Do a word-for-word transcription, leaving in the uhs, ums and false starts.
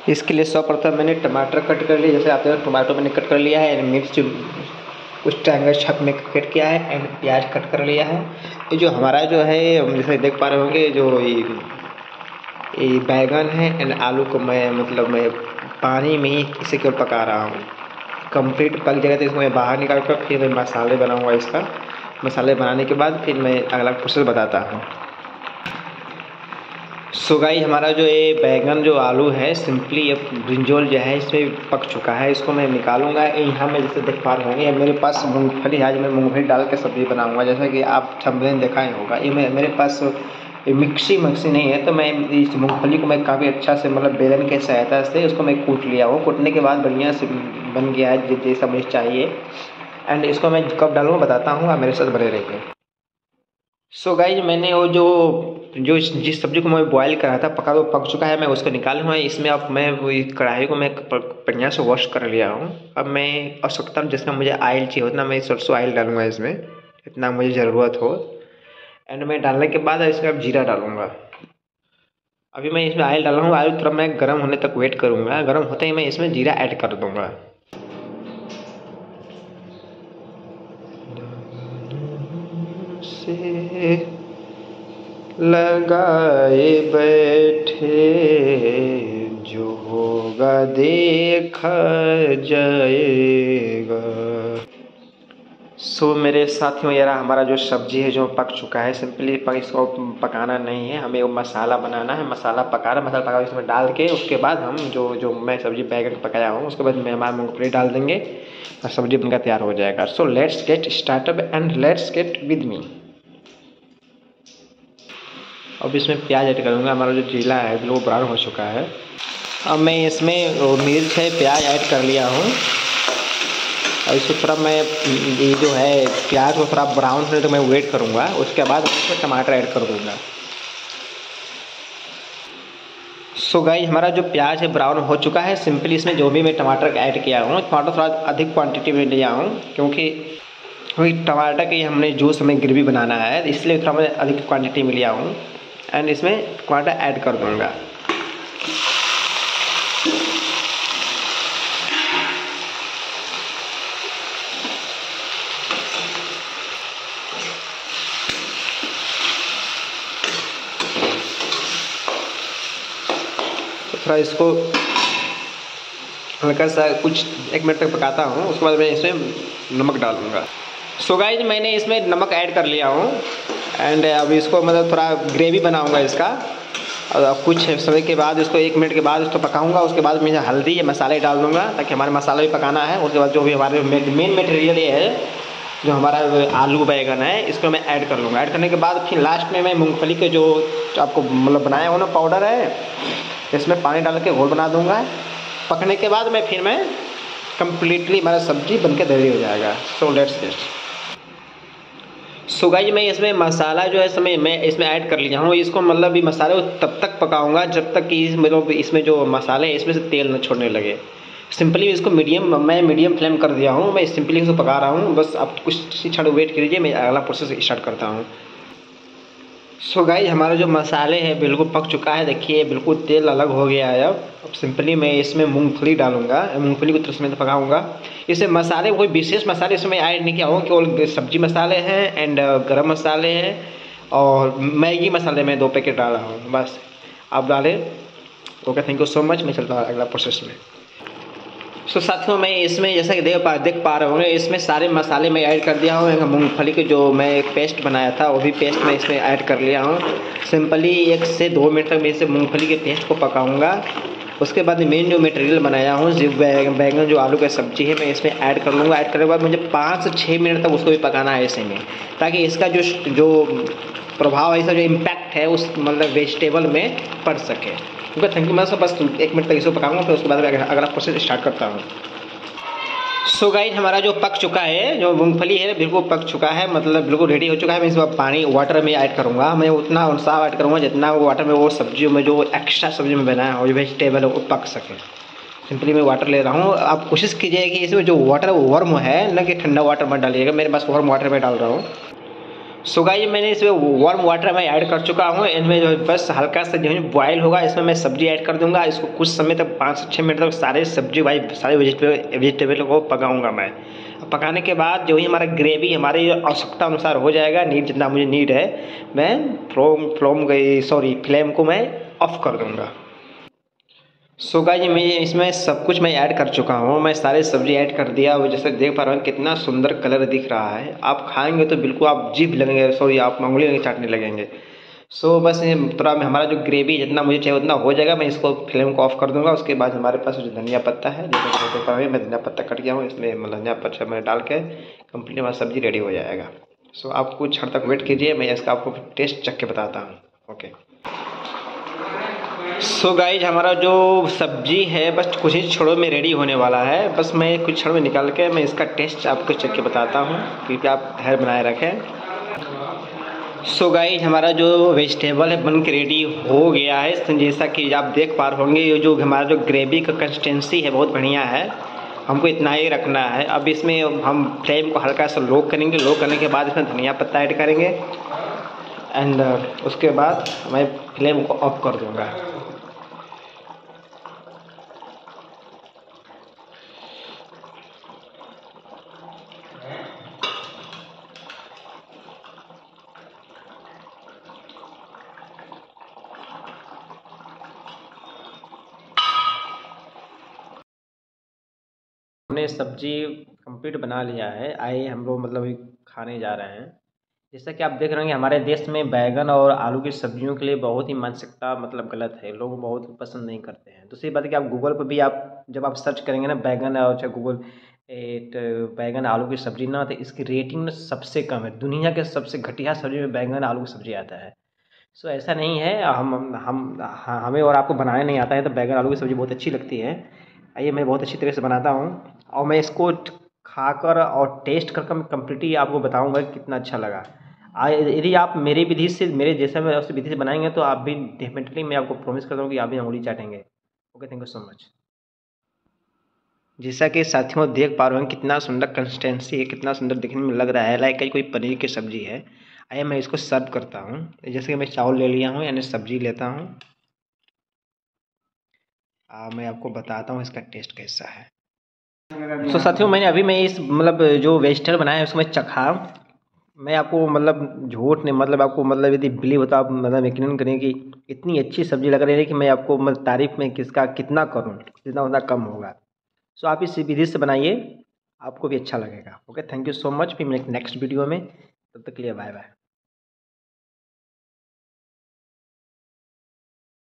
इसके लिए सर्वप्रथम मैंने टमाटर कट कर लिया, जैसे आप देखो टमाटर मैंने कट कर लिया है, मिर्च कुछ ट्रायंगल शेप में कट किया है एंड प्याज कट कर लिया है। ये जो हमारा जो है जैसे देख पा रहे होंगे जो ये ये बैगन है एंड आलू को मैं मतलब मैं पानी में ही इसे केवल पका रहा हूँ। कंप्लीट पक जाएगा तो इसको मैं बाहर निकाल कर फिर मैं मसाले बनाऊँगा। इसका मसाले बनाने के बाद फिर मैं अगला प्रोसेस बताता हूँ। सो गाइस हमारा जो ये बैगन जो आलू है सिंपली ये ब्रिंजोल जो है इसमें पक चुका है। इसको मैं निकालूंगा। यहाँ मैं जैसे देख पा रहे होंगे मेरे पास मूंगफली, आज मैं मूंगफली डाल के सब्जी बनाऊंगा, जैसा कि आप थंबनेल देखा ही होगा। ये मैं मेरे पास मिक्सी मिक्सी नहीं है, तो मैं इस मूंगफली को मैं काफ़ी अच्छा से मतलब बेलन के सहायता से उसको मैं कूट लिया हूँ। कूटने के बाद बढ़िया से बन गया है जैसा मुझे चाहिए। एंड इसको मैं कब डालूँगा बताता हूँ, आप मेरे साथ बने रहिए। सो गाइज मैंने वो जो जो जिस सब्जी को मैं बॉईल करा था पका वो पक चुका है, मैं उसको निकालूँ। इसमें अब मैं वही कढ़ाई को मैं बढ़िया से वॉश कर लिया हूँ। अब मैं आवश्यकता जितना मुझे ऑयल चाहिए उतना मैं सरसों ऑयल डालूंगा इसमें, इतना मुझे ज़रूरत हो। एंड मैं डालने के बाद इसमें अब जीरा डालूंगा। अभी मैं इसमें ऑयल डाला हूँ, ऑयल थोड़ा मैं गर्म होने तक वेट करूँगा। गर्म होते ही मैं इसमें जीरा ऐड कर दूँगा। से लगाए बैठे जो होगा देखा जाएगा। सो मेरे साथियों यार हमारा जो सब्जी है जो पक चुका है। सिंपली पक इसको पकाना नहीं है, हमें वो मसाला बनाना है। मसाला पका रहा मसाला पका इसमें डाल के उसके बाद हम जो जो मैं सब्जी बैगन पकाया हूँ उसके बाद मैं हमारा मूंगफली डाल देंगे और सब्जी बनकर तैयार हो जाएगा। So let's get startup and let's get with me. अब इसमें प्याज ऐड करूँगा। हमारा जो जीला है बिल्कुल ब्राउन हो चुका है। अब मैं इसमें मिर्च है प्याज ऐड कर लिया हूँ और इसको थोड़ा मैं ये जो है प्याज को थोड़ा ब्राउन होने तो मैं वेट करूँगा। उसके बाद इसमें टमाटर ऐड कर दूँगा। सो गाइस हमारा जो प्याज है ब्राउन हो चुका है। सिंपली इसमें जो भी मैं टमाटर ऐड किया हूँ, टमाटर थोड़ा अधिक क्वांटिटी में लिया हूँ क्योंकि वही टमाटर की हमने जूस हमें ग्रेवी बनाना है, इसलिए थोड़ा मैं अधिक क्वांटिटी में लिया हूँ। एंड इसमें टमाटर ऐड कर दूँगा। थोड़ा इसको हल्का सा कुछ एक मिनट तक पकाता हूँ। उसके बाद मैं इसमें नमक डालूँगा। सो गाइस मैंने इसमें नमक ऐड कर लिया हूँ एंड अब इसको मतलब थोड़ा ग्रेवी बनाऊँगा इसका। और कुछ समय के बाद इसको एक मिनट के बाद इसको पकाऊँगा। उसके बाद मैं हल्दी या मसाले डाल दूँगा ताकि हमारे मसाला भी पकाना है। उसके बाद जो भी हमारे मेन मटेरियल ये है जो हमारा आलू बैगन है इसको मैं ऐड कर लूँगा। ऐड करने के बाद फिर लास्ट में मैं मूँगफली के जो आपको मतलब बनाया हो ना पाउडर है इसमें पानी डाल के घोल बना दूंगा। पकने के बाद मैं फिर मैं कम्प्लीटली हमारा सब्जी बनके रेडी हो जाएगा। So let's get. So guys मैं इसमें मसाला जो है समय मैं इसमें ऐड कर लिया हूँ। इसको मतलब भी मसाले को तब तक पकाऊंगा जब तक कि मतलब इसमें जो मसाले इसमें से तेल न छोड़ने लगे। सिंपली इसको मीडियम मैं मीडियम फ्लेम कर दिया हूँ। मैं सिंपली इसको पका रहा हूँ। बस आप कुछ क्षण वेट कीजिए, मैं अगला प्रोसेस स्टार्ट करता हूँ। सो so गाइस हमारा जो मसाले हैं बिल्कुल पक चुका है। देखिए बिल्कुल तेल अलग हो गया है। अब अब सिंपली मैं इसमें मूंगफली डालूंगा। मूंगफली को तुरंत में पकाऊंगा। इसमें मसाले कोई विशेष मसाले इसमें ऐड नहीं किया हूँ, केवल सब्जी मसाले हैं एंड गरम मसाले हैं और मैगी मसाले में दो पैकेट डाला हूँ बस। आप डालें। Okay thank you so much. मैं चलता हूँ अगला प्रोसेस में। सो so, साथियों मैं इसमें जैसा कि देख पा देख पा रहे होंगे इसमें सारे मसाले मैं ऐड कर दिया हूँ। मूंगफली के जो मैं एक पेस्ट बनाया था वो भी पेस्ट मैं इसमें ऐड कर लिया हूँ। सिंपली एक से दो मिनट तक मैं इसे मूंगफली के पेस्ट को पकाऊंगा। उसके बाद मेन जो मटेरियल बनाया हूँ जो बैगन जो आलू की सब्जी है मैं इसमें ऐड कर लूँगा। ऐड करने के बाद मुझे पाँच से छः मिनट तक उसको भी पकाना है ऐसे में, ताकि इसका जो जो प्रभाव है, इसका जो इम्पैक्ट है उस मतलब वेजिटेबल में पड़ सके। Okay thank you. मैं सब बस एक मिनट तक इसको पकाऊंगा, फिर उसके बाद अगला प्रोसेस स्टार्ट करता हूँ। सो गाइस हमारा जो पक चुका है जो मूंगफली है बिल्कुल पक चुका है, मतलब बिल्कुल रेडी हो चुका है। मैं इस बार पानी वाटर में ऐड करूँगा। मैं उतना अनुसार ऐड करूँगा जितना वो वाटर में वो सब्जियों में जो एक्स्ट्रा सब्जी में बनाया है और जो वेजिटेबल है वो पक सके। सिंपली मैं वाटर ले रहा हूँ। आप कोशिश कीजिए कि इसमें जो वाटर है वो वार्म है, न कि ठंडा वाटर मत डालिएगा। मेरे पास वार्म वाटर में डाल रहा हूँ। सो गाइस मैंने इसमें वार्म वाटर में ऐड कर चुका हूँ। इनमें जो है बस हल्का सा जो है बॉयल होगा, इसमें मैं सब्जी ऐड कर दूंगा। इसको कुछ समय तक पाँच से छः मिनट तक सारे सब्जी भाई सारे वेजिटेबल वेजिटेबल को पकाऊंगा मैं। पकाने के बाद जो ही हमारा ग्रेवी हमारी आवश्यकता अनुसार हो जाएगा, नीड जितना मुझे नीड है, मैं फ्लोम फ्लोम सॉरी फ्लेम को मैं ऑफ कर दूंगा। सो गाइस मैं इसमें सब कुछ मैं ऐड कर चुका हूँ। मैं सारे सब्जी ऐड कर दिया। वो जैसे देख पा रहे हैं कितना सुंदर कलर दिख रहा है। आप खाएंगे तो बिल्कुल आप जीभ लगेंगे, सॉरी आप उंगली नहीं चाटने लगेंगे। सो बस ये थोड़ा हमारा जो ग्रेवी जितना मुझे चाहिए उतना हो जाएगा। मैं इसको फ्लेम को ऑफ कर दूंगा। उसके बाद हमारे पास जो धनिया पत्ता है, जैसे कि देख पा रहे हैं मैं धनिया पत्ता कट गया हूँ, इसमें धनिया पत्ता मैंने डाल के कंप्लीट हमारा सब्जी रेडी हो जाएगा। सो आप कुछ हद तक वेट कीजिए, मैं इसका आपको टेस्ट चख के बताता हूँ। ओके सो so गाइज हमारा जो सब्जी है बस कुछ ही क्षणों में रेडी होने वाला है। बस मैं कुछ क्षणों में निकाल के मैं इसका टेस्ट आपको चेक के बताता हूँ, क्योंकि आप धैर्य बनाए रखें। सो so गाइज हमारा जो वेजिटेबल है बन के रेडी हो गया है। जैसा कि आप देख पा रहे होंगे, ये जो हमारा जो ग्रेवी का कंसिस्टेंसी है बहुत बढ़िया है। हमको इतना ही रखना है। अब इसमें हम फ्लेम को हल्का सा लो करेंगे। लो करने के बाद इसमें धनिया पत्ता ऐड करेंगे एंड उसके बाद मैं फ्लेम को ऑफ कर दूँगा। हमने सब्जी कंप्लीट बना लिया है। आइए हम लोग मतलब खाने जा रहे हैं। जैसा कि आप देख रहे हैं हमारे देश में बैगन और आलू की सब्जियों के लिए बहुत ही मानसिकता मतलब गलत है। लोग बहुत पसंद नहीं करते हैं। दूसरी बात है कि आप गूगल पर भी आप जब आप सर्च करेंगे ना बैगन और चाहे गूगल एट बैगन आलू की सब्जी ना, तो इसकी रेटिंग ना सबसे कम है। दुनिया के सबसे घटिया सब्जी में बैगन आलू की सब्जी आता है। सो ऐसा नहीं है। हम हम हमें और आपको बनाने नहीं आता है तो बैगन आलू की सब्ज़ी बहुत अच्छी लगती है। आइए मैं बहुत अच्छी तरह से बनाता हूँ और मैं इसको खाकर और टेस्ट कर कर कम्प्लीटली आपको बताऊँगा कितना अच्छा लगा। यदि आप मेरी विधि से मेरे जैसे मैं उस विधि से बनाएंगे तो आप भी डेफिनेटली मैं आपको प्रॉमिस करता हूँ कि आप भी उंगली चाटेंगे। Okay thank you so much. जैसा कि साथियों देख पा रहे हैं कितना सुंदर कंसिस्टेंसी है, कितना सुंदर दिखने में लग रहा है, लाइक कोई पनीर की सब्जी है। आइए मैं इसको सर्व करता हूँ। जैसे कि मैं चावल ले लिया हूँ यानी सब्जी लेता हूँ। आ, मैं आपको बताता हूँ इसका टेस्ट कैसा है। तो साथियों मैंने अभी मैं इस मतलब जो वेजिटेबल बनाया है उसको मैं चखा। मैं आपको मतलब झूठ नहीं मतलब आपको मतलब यदि बिलीव होता आप मतलब यकीन करें कि इतनी अच्छी सब्जी लग रही है कि मैं आपको मतलब तारीफ में किसका कितना करूँ, जितना उतना कम होगा। सो आप इस विधि से बनाइए, आपको भी अच्छा लगेगा। Okay thank you so much. फिर नेक्स्ट वीडियो में, तब तक के लिए बाय बाय।